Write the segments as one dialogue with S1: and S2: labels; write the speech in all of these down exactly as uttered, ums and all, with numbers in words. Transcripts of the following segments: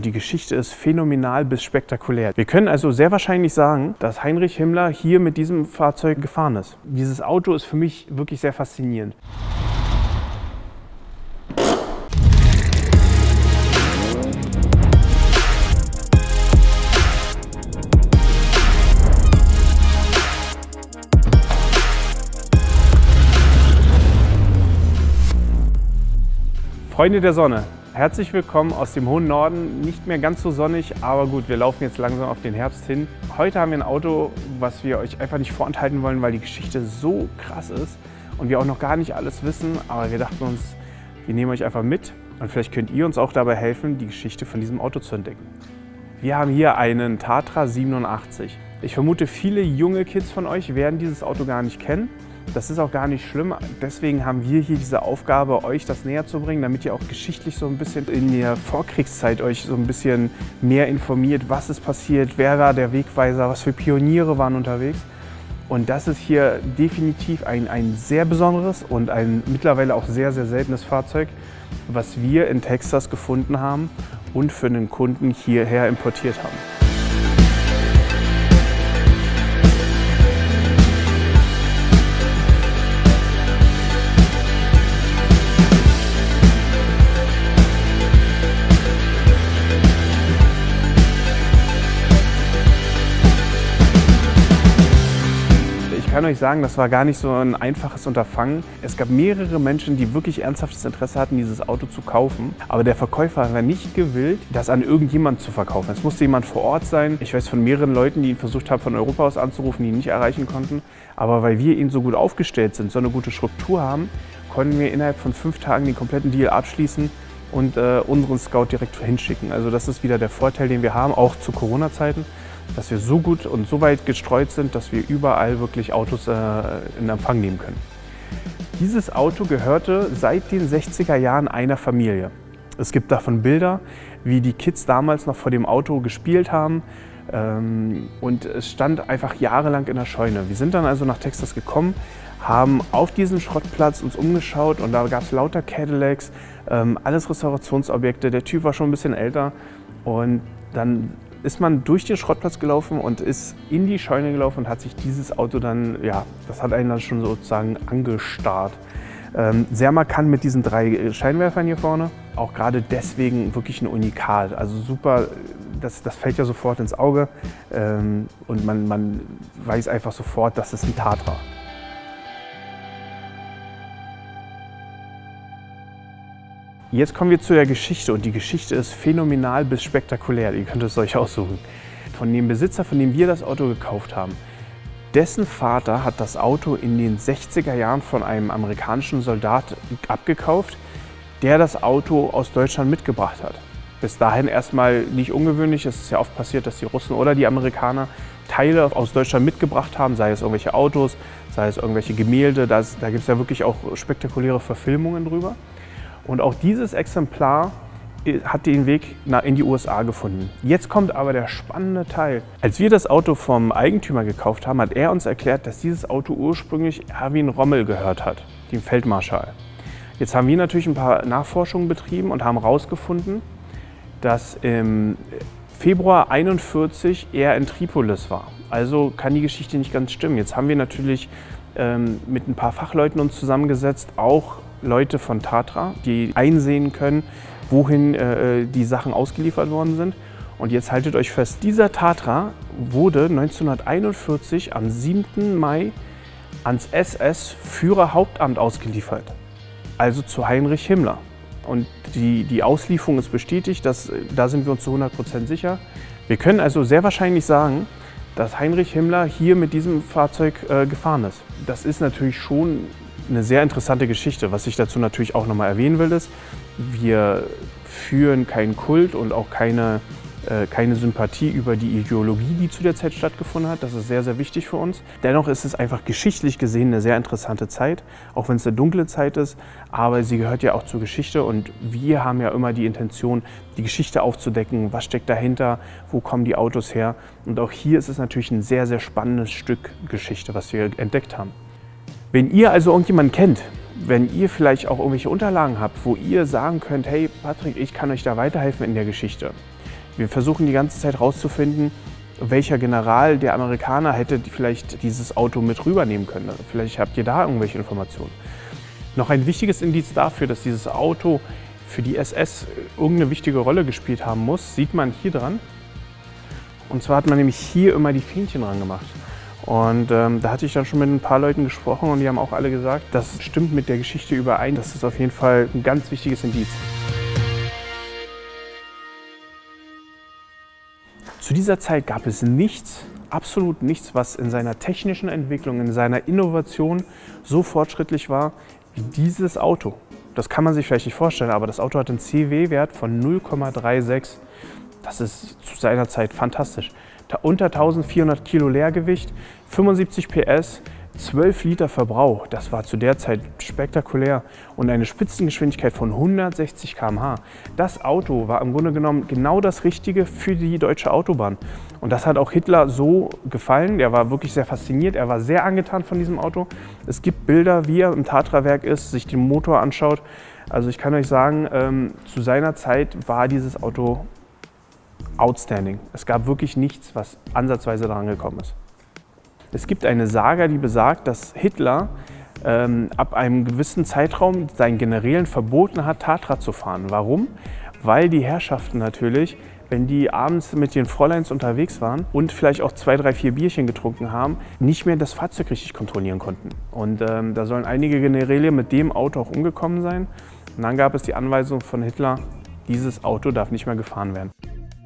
S1: Die Geschichte ist phänomenal bis spektakulär. Wir können also sehr wahrscheinlich sagen, dass Heinrich Himmler hier mit diesem Fahrzeug gefahren ist. Dieses Auto ist für mich wirklich sehr faszinierend. Freunde der Sonne, herzlich willkommen aus dem hohen Norden. Nicht mehr ganz so sonnig, aber gut, wir laufen jetzt langsam auf den Herbst hin. Heute haben wir ein Auto, was wir euch einfach nicht vorenthalten wollen, weil die Geschichte so krass ist und wir auch noch gar nicht alles wissen. Aber wir dachten uns, wir nehmen euch einfach mit und vielleicht könnt ihr uns auch dabei helfen, die Geschichte von diesem Auto zu entdecken. Wir haben hier einen Tatra siebenundachtzig. Ich vermute, viele junge Kids von euch werden dieses Auto gar nicht kennen. Das ist auch gar nicht schlimm, deswegen haben wir hier diese Aufgabe, euch das näher zu bringen, damit ihr auch geschichtlich so ein bisschen in der Vorkriegszeit euch so ein bisschen mehr informiert, was ist passiert, wer war der Wegweiser, was für Pioniere waren unterwegs. Und das ist hier definitiv ein, ein sehr besonderes und ein mittlerweile auch sehr, sehr seltenes Fahrzeug, was wir in Texas gefunden haben und für einen Kunden hierher importiert haben. Ich kann euch sagen, das war gar nicht so ein einfaches Unterfangen. Es gab mehrere Menschen, die wirklich ernsthaftes Interesse hatten, dieses Auto zu kaufen. Aber der Verkäufer war nicht gewillt, das an irgendjemanden zu verkaufen. Es musste jemand vor Ort sein. Ich weiß von mehreren Leuten, die ihn versucht haben, von Europa aus anzurufen, die ihn nicht erreichen konnten. Aber weil wir ihn so gut aufgestellt sind, so eine gute Struktur haben, konnten wir innerhalb von fünf Tagen den kompletten Deal abschließen und äh, unseren Scout direkt hinschicken. Also das ist wieder der Vorteil, den wir haben, auch zu Corona-Zeiten, dass wir so gut und so weit gestreut sind, dass wir überall wirklich Autos äh, in Empfang nehmen können. Dieses Auto gehörte seit den sechziger Jahren einer Familie. Es gibt davon Bilder, wie die Kids damals noch vor dem Auto gespielt haben ähm, und es stand einfach jahrelang in der Scheune. Wir sind dann also nach Texas gekommen, haben auf diesen Schrottplatz uns umgeschaut und da gab es lauter Cadillacs, ähm, alles Restaurationsobjekte. Der Typ war schon ein bisschen älter und dann ist man durch den Schrottplatz gelaufen und ist in die Scheune gelaufen und hat sich dieses Auto dann, ja, das hat einen dann schon sozusagen angestarrt. Ähm, sehr markant mit diesen drei Scheinwerfern hier vorne, auch gerade deswegen wirklich ein Unikat. Also super, das, das fällt ja sofort ins Auge ähm, und man, man weiß einfach sofort, das ist ein Tatra. Jetzt kommen wir zu der Geschichte und die Geschichte ist phänomenal bis spektakulär. Ihr könnt es euch aussuchen. Von dem Besitzer, von dem wir das Auto gekauft haben, dessen Vater hat das Auto in den sechziger Jahren von einem amerikanischen Soldat abgekauft, der das Auto aus Deutschland mitgebracht hat. Bis dahin erstmal nicht ungewöhnlich. Es ist ja oft passiert, dass die Russen oder die Amerikaner Teile aus Deutschland mitgebracht haben, sei es irgendwelche Autos, sei es irgendwelche Gemälde. Das, da gibt es ja wirklich auch spektakuläre Verfilmungen drüber. Und auch dieses Exemplar hat den Weg in die U S A gefunden. Jetzt kommt aber der spannende Teil. Als wir das Auto vom Eigentümer gekauft haben, hat er uns erklärt, dass dieses Auto ursprünglich Erwin Rommel gehört hat, dem Feldmarschall. Jetzt haben wir natürlich ein paar Nachforschungen betrieben und haben herausgefunden, dass im Februar einundvierzig er in Tripolis war. Also kann die Geschichte nicht ganz stimmen. Jetzt haben wir natürlich ähm, mit ein paar Fachleuten uns zusammengesetzt, auch Leute von Tatra, die einsehen können, wohin äh, die Sachen ausgeliefert worden sind. Und jetzt haltet euch fest, dieser Tatra wurde neunzehnhunderteinundvierzig am siebten Mai ans S S-Führerhauptamt ausgeliefert, also zu Heinrich Himmler. Und die, die Auslieferung ist bestätigt, das, da sind wir uns zu hundert Prozent sicher. Wir können also sehr wahrscheinlich sagen, dass Heinrich Himmler hier mit diesem Fahrzeug äh, gefahren ist. Das ist natürlich schon eine sehr interessante Geschichte. Was ich dazu natürlich auch nochmal erwähnen will, ist, wir führen keinen Kult und auch keine, äh, keine Sympathie über die Ideologie, die zu der Zeit stattgefunden hat. Das ist sehr, sehr wichtig für uns. Dennoch ist es einfach geschichtlich gesehen eine sehr interessante Zeit, auch wenn es eine dunkle Zeit ist, aber sie gehört ja auch zur Geschichte und wir haben ja immer die Intention, die Geschichte aufzudecken, was steckt dahinter, wo kommen die Autos her. Und auch hier ist es natürlich ein sehr, sehr spannendes Stück Geschichte, was wir entdeckt haben. Wenn ihr also irgendjemanden kennt, wenn ihr vielleicht auch irgendwelche Unterlagen habt, wo ihr sagen könnt, hey Patrick, ich kann euch da weiterhelfen in der Geschichte, Wir versuchen die ganze Zeit herauszufinden, welcher General der Amerikaner hätte vielleicht dieses Auto mit rübernehmen können. Vielleicht habt ihr da irgendwelche Informationen. Noch ein wichtiges Indiz dafür, dass dieses Auto für die S S irgendeine wichtige Rolle gespielt haben muss, sieht man hier dran. Und zwar hat man nämlich hier immer die Fähnchen dran gemacht. Und ähm, da hatte ich dann schon mit ein paar Leuten gesprochen und die haben auch alle gesagt, das stimmt mit der Geschichte überein. Das ist auf jeden Fall ein ganz wichtiges Indiz. Zu dieser Zeit gab es nichts, absolut nichts, was in seiner technischen Entwicklung, in seiner Innovation so fortschrittlich war wie dieses Auto. Das kann man sich vielleicht nicht vorstellen, aber das Auto hat einen C W-Wert von null Komma sechsunddreißig. Das ist zu seiner Zeit fantastisch. Unter eintausendvierhundert Kilo Leergewicht, fünfundsiebzig P S, zwölf Liter Verbrauch. Das war zu der Zeit spektakulär. Und eine Spitzengeschwindigkeit von hundertsechzig Kilometer pro Stunde. Das Auto war im Grunde genommen genau das Richtige für die deutsche Autobahn. Und das hat auch Hitler so gefallen. Er war wirklich sehr fasziniert. Er war sehr angetan von diesem Auto. Es gibt Bilder, wie er im Tatra-Werk ist, sich den Motor anschaut. Also ich kann euch sagen, ähm, zu seiner Zeit war dieses Auto outstanding. Es gab wirklich nichts, was ansatzweise daran gekommen ist. Es gibt eine Saga, die besagt, dass Hitler ähm, ab einem gewissen Zeitraum seinen Generälen verboten hat, Tatra zu fahren. Warum? Weil die Herrschaften natürlich, wenn die abends mit den Fräuleins unterwegs waren und vielleicht auch zwei, drei, vier Bierchen getrunken haben, nicht mehr das Fahrzeug richtig kontrollieren konnten. Und ähm, da sollen einige Generäle mit dem Auto auch umgekommen sein. Und dann gab es die Anweisung von Hitler, dieses Auto darf nicht mehr gefahren werden.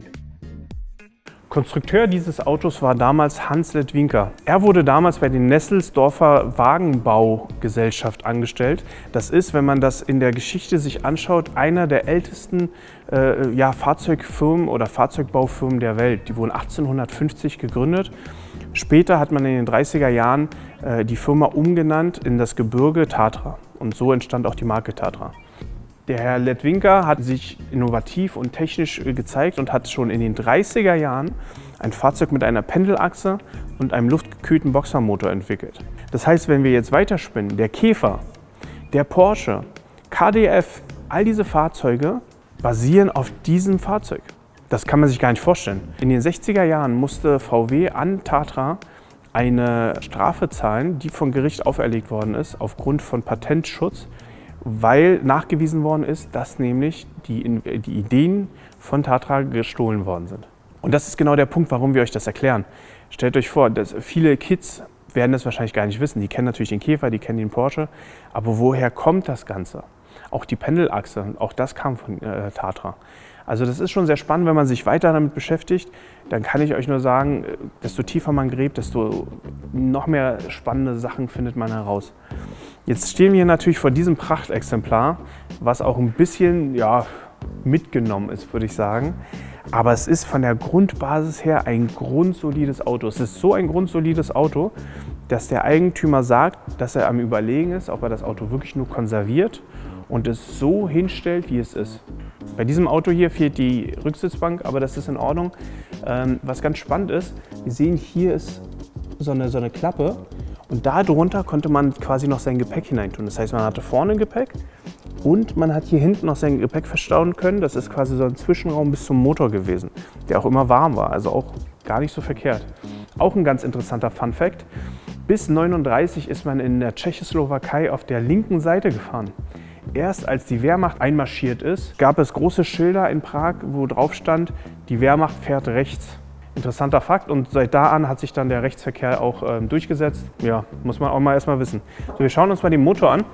S1: Konstrukteur dieses Autos war damals Hans Letwinka. Er wurde damals bei den Nesselsdorfer Wagenbaugesellschaft angestellt. Das ist, wenn man das in der Geschichte sich anschaut, einer der ältesten äh, ja, Fahrzeugfirmen oder Fahrzeugbaufirmen der Welt. Die wurden achtzehnhundertfünfzig gegründet. Später hat man in den dreißiger Jahren äh, die Firma umgenannt in das Gebirge Tatra. Und so entstand auch die Marke Tatra. Der Herr Letwinka hat sich innovativ und technisch gezeigt und hat schon in den dreißiger Jahren ein Fahrzeug mit einer Pendelachse und einem luftgekühlten Boxermotor entwickelt. Das heißt, wenn wir jetzt weiterspinnen, der Käfer, der Porsche, K D F, all diese Fahrzeuge basieren auf diesem Fahrzeug. Das kann man sich gar nicht vorstellen. In den sechziger Jahren musste V W an Tatra eine Strafe zahlen, die vom Gericht auferlegt worden ist, aufgrund von Patentschutz, weil nachgewiesen worden ist, dass nämlich die, die Ideen von Tatra gestohlen worden sind. Und das ist genau der Punkt, warum wir euch das erklären. Stellt euch vor, dass viele Kids werden das wahrscheinlich gar nicht wissen. Die kennen natürlich den Käfer, die kennen den Porsche. Aber woher kommt das Ganze? Auch die Pendelachse, auch das kam von äh, Tatra. Also das ist schon sehr spannend, wenn man sich weiter damit beschäftigt. Dann kann ich euch nur sagen, desto tiefer man gräbt, desto noch mehr spannende Sachen findet man heraus. Jetzt stehen wir hier natürlich vor diesem Prachtexemplar, was auch ein bisschen ja, mitgenommen ist, würde ich sagen. Aber es ist von der Grundbasis her ein grundsolides Auto. Es ist so ein grundsolides Auto, dass der Eigentümer sagt, dass er am Überlegen ist, ob er das Auto wirklich nur konserviert und es so hinstellt, wie es ist. Bei diesem Auto hier fehlt die Rücksitzbank, aber das ist in Ordnung. Ähm, was ganz spannend ist, wir sehen, hier ist so eine, so eine Klappe und darunter konnte man quasi noch sein Gepäck hineintun. Das heißt, man hatte vorne Gepäck und man hat hier hinten noch sein Gepäck verstauen können. Das ist quasi so ein Zwischenraum bis zum Motor gewesen, der auch immer warm war, also auch gar nicht so verkehrt. Auch ein ganz interessanter Fun-Fact: Bis neununddreißig ist man in der Tschechoslowakei auf der linken Seite gefahren. Erst als die Wehrmacht einmarschiert ist, gab es große Schilder in Prag, wo drauf stand, die Wehrmacht fährt rechts. Interessanter Fakt, und seit da an hat sich dann der Rechtsverkehr auch ähm, durchgesetzt. Ja, muss man auch mal erstmal wissen. So, wir schauen uns mal den Motor an.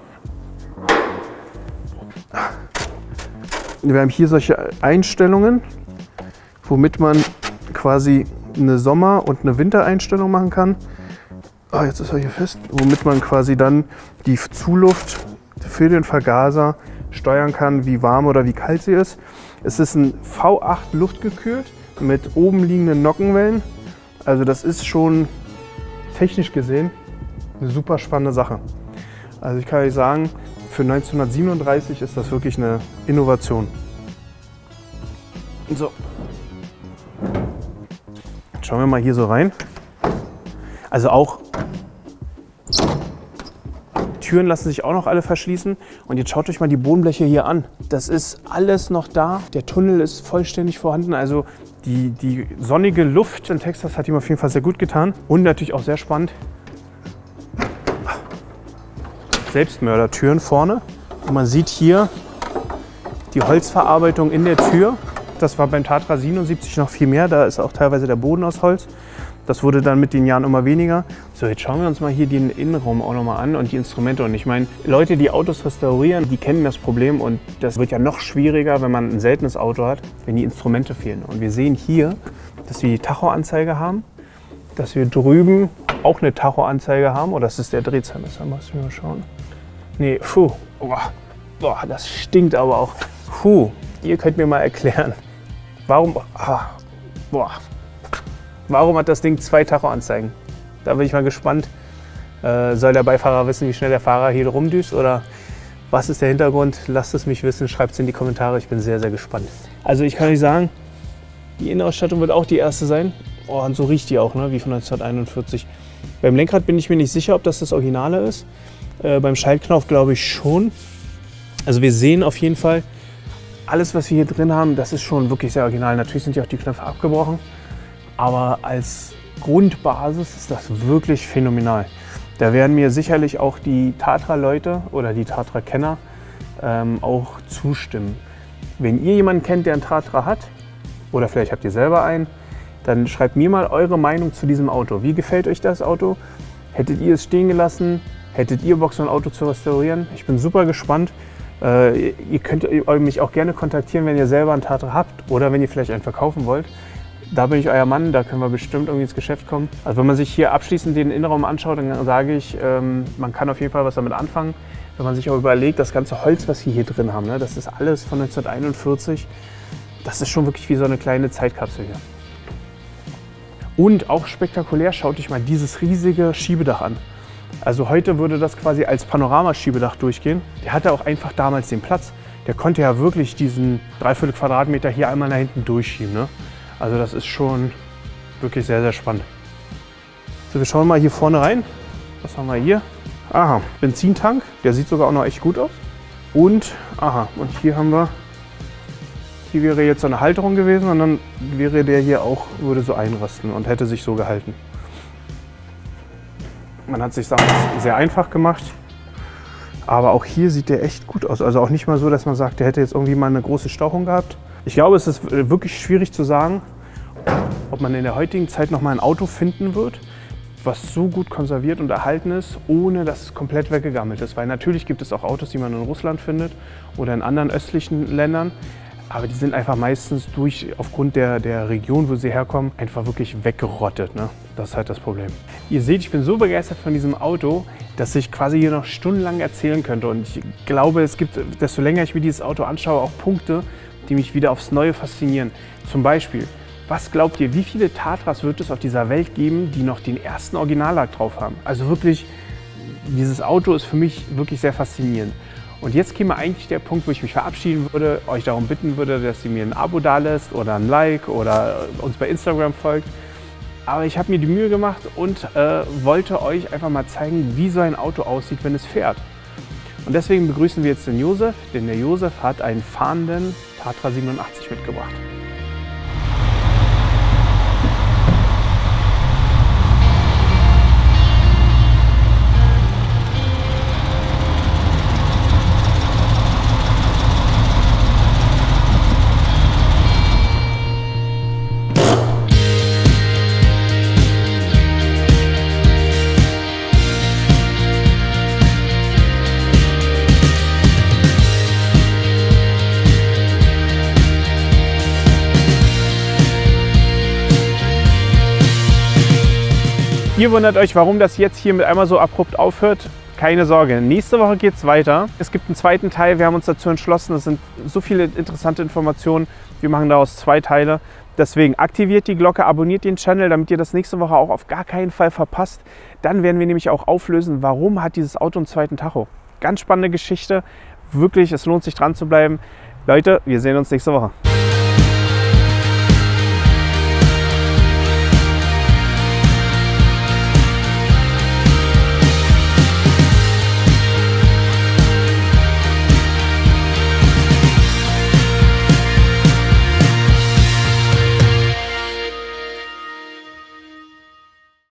S1: Wir haben hier solche Einstellungen, womit man quasi eine Sommer- und eine Wintereinstellung machen kann. Oh, jetzt ist er hier fest. Womit man quasi dann die Zuluft für den Vergaser steuern kann, wie warm oder wie kalt sie ist. Es ist ein V acht luftgekühlt mit oben liegenden Nockenwellen. Also das ist schon technisch gesehen eine super spannende Sache. Also ich kann euch sagen, für neunzehnhundertsiebenunddreißig ist das wirklich eine Innovation. So. Jetzt schauen wir mal hier so rein. Also auch Türen lassen sich auch noch alle verschließen. Und jetzt schaut euch mal die Bodenbleche hier an. Das ist alles noch da. Der Tunnel ist vollständig vorhanden. Also die, die sonnige Luft in Texas hat ihm auf jeden Fall sehr gut getan. Und natürlich auch sehr spannend. Selbstmördertüren vorne. Und man sieht hier die Holzverarbeitung in der Tür. Das war beim Tatra siebenundsiebzig noch viel mehr. Da ist auch teilweise der Boden aus Holz. Das wurde dann mit den Jahren immer weniger. So, jetzt schauen wir uns mal hier den Innenraum auch noch mal an und die Instrumente. Und ich meine, Leute, die Autos restaurieren, die kennen das Problem. Und das wird ja noch schwieriger, wenn man ein seltenes Auto hat, wenn die Instrumente fehlen. Und wir sehen hier, dass wir die Tachoanzeige haben, dass wir drüben auch eine Tachoanzeige haben. Oder das ist der Drehzahlmesser, müssen wir mal schauen. Nee, puh, boah, boah, das stinkt aber auch. Puh, ihr könnt mir mal erklären, warum, ah, boah. Warum hat das Ding zwei Tachoanzeigen? Da bin ich mal gespannt. Äh, soll der Beifahrer wissen, wie schnell der Fahrer hier rumdüst? Oder was ist der Hintergrund? Lasst es mich wissen, schreibt es in die Kommentare. Ich bin sehr, sehr gespannt. Also ich kann euch sagen, die Innenausstattung wird auch die erste sein. Oh, und so riecht die auch, ne? Wie von neunzehnhunderteinundvierzig. Beim Lenkrad bin ich mir nicht sicher, ob das das Originale ist. Äh, beim Schaltknauf glaube ich schon. Also wir sehen auf jeden Fall, alles, was wir hier drin haben, das ist schon wirklich sehr original. Natürlich sind ja auch die Knöpfe abgebrochen. Aber als Grundbasis ist das wirklich phänomenal. Da werden mir sicherlich auch die Tatra-Leute oder die Tatra-Kenner ähm, auch zustimmen. Wenn ihr jemanden kennt, der einen Tatra hat, oder vielleicht habt ihr selber einen, dann schreibt mir mal eure Meinung zu diesem Auto. Wie gefällt euch das Auto? Hättet ihr es stehen gelassen? Hättet ihr Bock, so ein Auto zu restaurieren? Ich bin super gespannt. Äh, ihr könnt mich auch gerne kontaktieren, wenn ihr selber einen Tatra habt oder wenn ihr vielleicht einen verkaufen wollt. Da bin ich euer Mann, da können wir bestimmt irgendwie ins Geschäft kommen. Also wenn man sich hier abschließend den Innenraum anschaut, dann sage ich, ähm, man kann auf jeden Fall was damit anfangen. Wenn man sich auch überlegt, das ganze Holz, was wir hier drin haben, ne, das ist alles von neunzehnhunderteinundvierzig. Das ist schon wirklich wie so eine kleine Zeitkapsel hier. Und auch spektakulär, schaut euch mal dieses riesige Schiebedach an. Also heute würde das quasi als Panoramaschiebedach durchgehen. Der hatte auch einfach damals den Platz. Der konnte ja wirklich diesen dreiviertel Quadratmeter hier einmal nach hinten durchschieben, ne? Also das ist schon wirklich sehr, sehr spannend. So, wir schauen mal hier vorne rein. Was haben wir hier? Aha, Benzintank. Der sieht sogar auch noch echt gut aus. Und, aha, und hier haben wir, hier wäre jetzt so eine Halterung gewesen und dann wäre der hier auch, würde so einrasten und hätte sich so gehalten. Man hat sich damals sehr einfach gemacht. Aber auch hier sieht der echt gut aus. Also auch nicht mal so, dass man sagt, der hätte jetzt irgendwie mal eine große Stauchung gehabt. Ich glaube, es ist wirklich schwierig zu sagen, ob man in der heutigen Zeit noch mal ein Auto finden wird, was so gut konserviert und erhalten ist, ohne dass es komplett weggegammelt ist. Weil natürlich gibt es auch Autos, die man in Russland findet oder in anderen östlichen Ländern. Aber die sind einfach meistens durch, aufgrund der, der Region, wo sie herkommen, einfach wirklich weggerottet, ne? Das ist halt das Problem. Ihr seht, ich bin so begeistert von diesem Auto, dass ich quasi hier noch stundenlang erzählen könnte. Und ich glaube, es gibt, desto länger ich mir dieses Auto anschaue, auch Punkte, die mich wieder aufs Neue faszinieren. Zum Beispiel, was glaubt ihr, wie viele Tatras wird es auf dieser Welt geben, die noch den ersten Originallack drauf haben? Also wirklich, dieses Auto ist für mich wirklich sehr faszinierend. Und jetzt käme eigentlich der Punkt, wo ich mich verabschieden würde, euch darum bitten würde, dass ihr mir ein Abo dalässt oder ein Like oder uns bei Instagram folgt. Aber ich habe mir die Mühe gemacht und äh, wollte euch einfach mal zeigen, wie so ein Auto aussieht, wenn es fährt. Und deswegen begrüßen wir jetzt den Josef, denn der Josef hat einen fahrenden Tatra siebenundachtzig mitgebracht. Ihr wundert euch, warum das jetzt hier mit einmal so abrupt aufhört. Keine Sorge, nächste Woche geht es weiter. Es gibt einen zweiten Teil, wir haben uns dazu entschlossen, es sind so viele interessante Informationen. Wir machen daraus zwei Teile. Deswegen aktiviert die Glocke, abonniert den Channel, damit ihr das nächste Woche auch auf gar keinen Fall verpasst. Dann werden wir nämlich auch auflösen, warum hat dieses Auto einen zweiten Tacho. Ganz spannende Geschichte, wirklich, es lohnt sich dran zu bleiben. Leute, wir sehen uns nächste Woche.